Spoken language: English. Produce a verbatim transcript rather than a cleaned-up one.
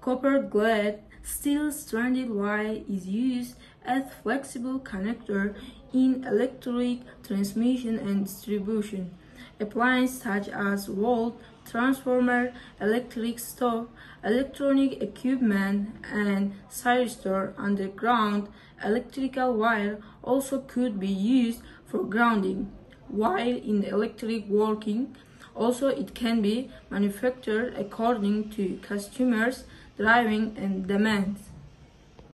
Copper Clad steel stranded wire is used as flexible connector in electric transmission and distribution. Appliances such as volt transformer, electric stove, electronic equipment, and thyristor underground electrical wire also could be used for grounding. While in electric working, also it can be manufactured according to customers' driving and demands.